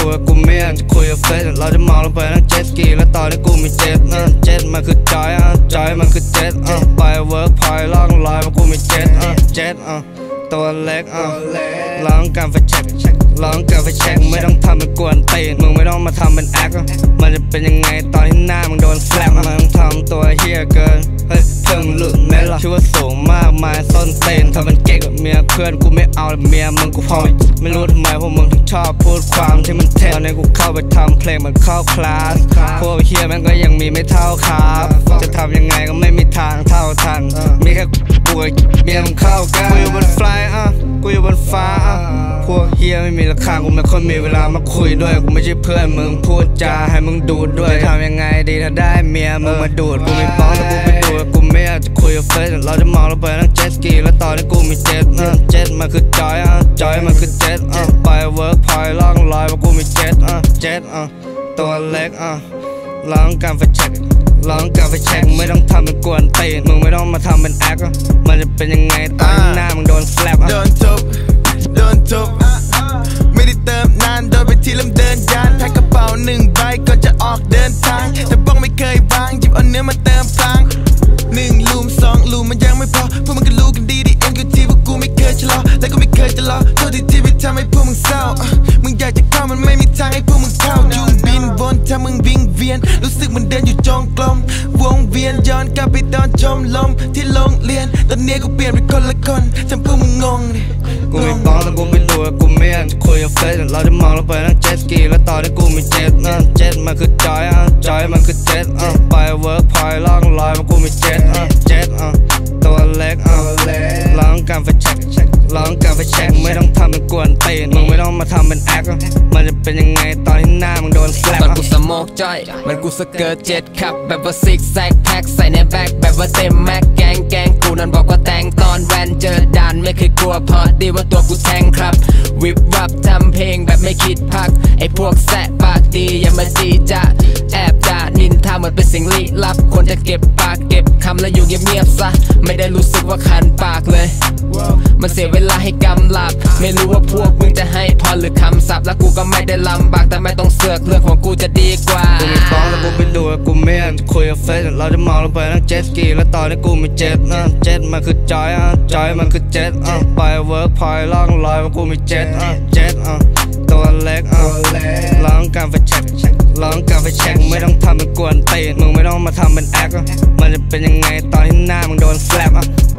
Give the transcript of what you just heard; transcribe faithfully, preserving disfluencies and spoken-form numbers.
กูไม่อยากจะคุยกับเฟซเราจะมองลงไปทั้งเจ็ตสกีและตอนนี้กูมีเจ็ตนะเจ็ตมันคือจอยอ่ะจอยมันคือเจ็ตอ่ะไปเวิร์กพอยล่องลอยเพราะกูมีเจ็ตอ่ะเจ็ตอ่ะตัวเล็กอ่ะลองการไฟเช็คลองการไฟเช็คไม่ต้องทำเป็นกวนตีนมึงไม่ต้องมาทำเป็นแอคมันจะเป็นยังไงตอนที่หน้ามึงโดนแฟลกมันต้องทำตัวเฮี้ยเกินเฮ้ยเพิ่งหลุดเมล่ะชื่อว่าสูงมากมายส้นเต้นทำเป็นเก๊กกับเมียเพื่อนกูไม่เอาเมียมึงกูพอไม่รู้ทำไมพวกมึงถึงชอบพูดความที่มันเท่ตอนนี้กูเข้าไปทำเพลงมันเข้าคลาสพวกเฮี้ยแม่งก็ยังมีไม่เท่าครับจะทำยังไงก็ไม่มีทางเท่าทันมีแค่กูกับเมียมึงเข้ากันกูอยู่บนไฟอ่ะกูอยู่บนฟ้าพวกเฮียไม่มีราคากูไม่ค่อยมีเวลามาคุยด้วยกูไม่ใช่เพื่อนมึงพูดจาให้มึงดูดด้วยทำยังไงดีถ้าได้เมียมึงมาดูดกูมีป้องแต่กูไปดูดกูไม่อยากจะคุยกับเฟซเราจะมองลงไปทั้งเจ็ตสกีและตอนนี้กูมีเจ็ตนะเจ็ตมันคือจอยอ่ะจอยมันคือเจ็ตอ่ะไปเวิร์กพอยล่องลอยเพราะกูมีเจ็ตอ่ะเจ็ตอ่ะตัวเล็กอ่ะลองการไฟเช็คลองการไฟเช็คไม่ต้องทำเป็นกวนตีนมึงไม่ต้องมาทำเป็นแอคมันจะเป็นยังไงตอนหน้ามึงโดนแฟลปโดนทุบโดนทุบไม่ได้เติมนานโดนไปที่ลำเดินยานแพ็คกระเป๋าหนึ่งใบก่อนจะออกเดินทางแต่บ้องไม่เคยวางหยิบเอาเนื้อมาเติมพลังหนึ่งลูมสองลูมมันยังไม่พอพวกมันก็รู้กันดีดีเอ็นกูทีพวกกูไม่เคยชะลอและก็ไม่เคยจะรอโทษที่ที่ไปทำให้พวกมึงเศร้ามึงอยากจะเข้ามันไม่มีทางให้พวกมึงเข้าอยู่บินบนถ้ามึงวิ่งเวียนรู้สึกมันเดินอยู่จงกลมวงเวียนย้อนกลับไปตอนชมลมที่โรงเรียนตอนนี้กูเปลี่ยนเป็นคนละคนทำพวกมึงงงดิกูไม่บอกแล้วกูไม่รู้กูไม่อยากจะคุยกับเฟซเราจะมองลงไปทั้งเจ็ตสกีและตอนนี้กูมีเจ็ตนะเจ็ตมันคือจอยอ่ะจอยมันคือเจ็ตอ่ะไปเวิร์กพอยล่องลอยเพราะกูมีเจ็ตอ่ะเจ็ตอ่ะตัวเล็กอ่ะลองการไฟเช็คลองการไฟเช็คไม่ต้องทำเป็นกวนตีนมึงไม่ต้องมาทำเป็นแอคมันจะเป็นยังไงตอนที่หน้ามึงโดนแฟลปตอนกูสโมกจอยมันกูสเกิร์ตเจ็ตขับแบบว่าซิกแซกแพ็คใส่ในแบ็คแบบว่าเต็มแม็กแกงแกงกูนั้นบอกว่าแต่งตอนแวนเจอด่านไม่เคยกลัวพอดีว่าตัวกูแทงครับวิบวับทำเพลงแบบไม่คิดพักไอพวกแสะปากดีอย่ามาจีจะแอบด่านินทาเหมือนเป็นสิ่งลี้ลับควรจะเก็บปากเก็บคำแล้วอยู่เงียบๆซะไม่ได้รู้สึกว่าคันปากเลยมันเสียเวลาให้กำหลับไม่รู้ว่าพวกมึงจะให้พรหรือคำศัพท์แล้วกูก็ไม่ได้ลำบากแต่ไม่ต้องเสือกเรื่องของกูจะดีกว่ากูไม่ฟ้องแล้วกูไปดูกูไม่อยากจะคุยกับเฟซเราจะมองลงไปทั้งเจ็ตสกีและตอนนี้กูมีเจ็ตนะเจ็ตมันคือจอยอ่ะจอยมันคือเจ็ตอ่ะไปเวิร์กพอยล่องลอยเพราะกูมีเจ็ตอ่ะเจ็ตอ่ะตัวเล็กอ่ะลองการไฟเช็คลองการไฟเช็คไม่ต้องทำเป็นกวนตีนมึงไม่ต้องมาทำเป็นแอคมันจะเป็นยังไงตอนที่หน้ามึงโดนแฟลปอ่ะ